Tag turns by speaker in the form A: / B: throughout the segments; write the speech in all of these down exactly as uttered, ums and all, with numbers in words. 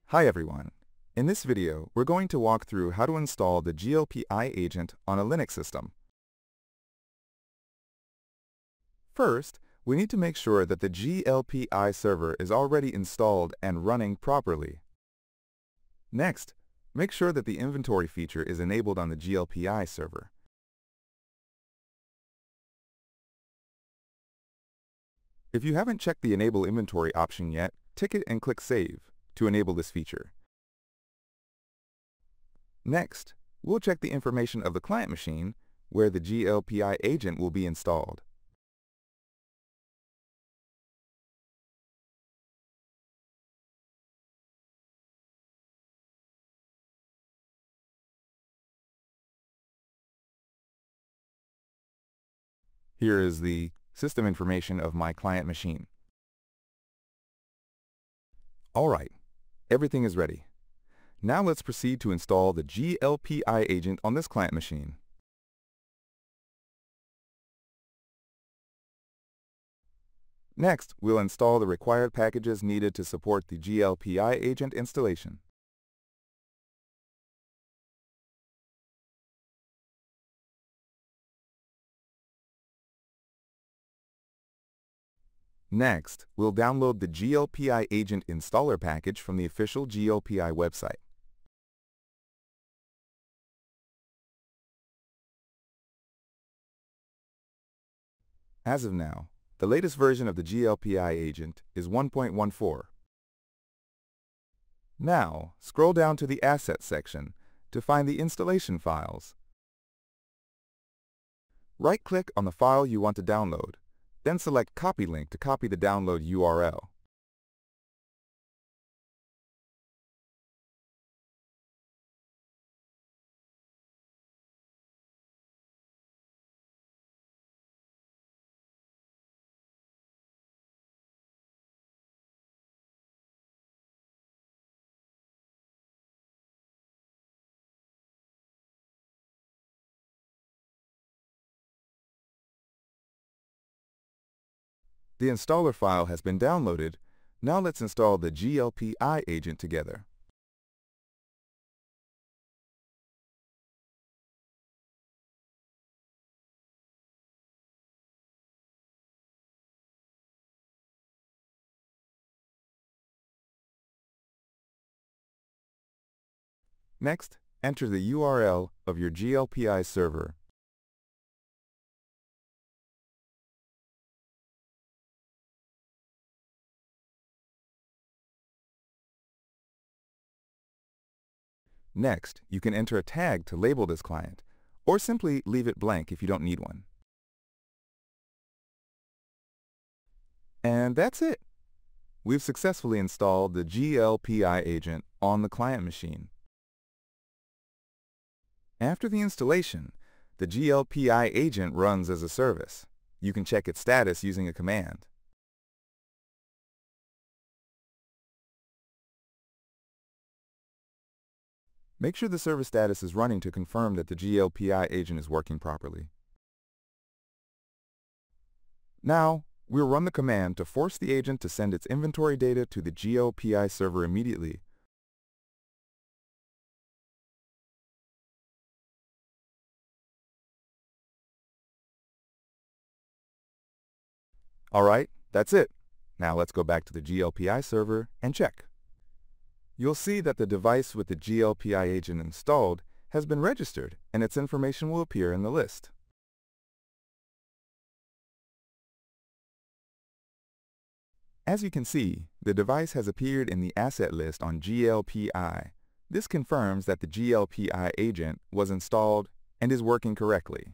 A: Hi everyone. In this video, we're going to walk through how to install the G L P I agent on a Linux system. First, we need to make sure that the G L P I server is already installed and running properly. Next, make sure that the inventory feature is enabled on the G L P I server. If you haven't checked the Enable Inventory option yet, tick it and click Save to enable this feature. Next, we'll check the information of the client machine where the G L P I agent will be installed. Here is the system information of my client machine. Alright, everything is ready. Now let's proceed to install the G L P I agent on this client machine. Next, we'll install the required packages needed to support the G L P I agent installation. Next, we'll download the G L P I agent installer package from the official G L P I website. As of now, the latest version of the G L P I agent is one point one four. Now, scroll down to the Assets section to find the installation files. Right-click on the file you want to download, then select Copy Link to copy the download U R L. The installer file has been downloaded. Now let's install the G L P I agent together. Next, enter the U R L of your G L P I server. Next, you can enter a tag to label this client, or simply leave it blank if you don't need one. And that's it! We've successfully installed the G L P I agent on the client machine. After the installation, the G L P I agent runs as a service. You can check its status using a command. Make sure the service status is running to confirm that the G L P I agent is working properly. Now, we'll run the command to force the agent to send its inventory data to the G L P I server immediately. Alright, that's it. Now let's go back to the G L P I server and check. You'll see that the device with the G L P I agent installed has been registered and its information will appear in the list. As you can see, the device has appeared in the asset list on G L P I. This confirms that the G L P I agent was installed and is working correctly.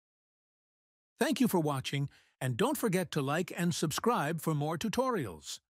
B: Thank you for watching, and don't forget to like and subscribe for more tutorials.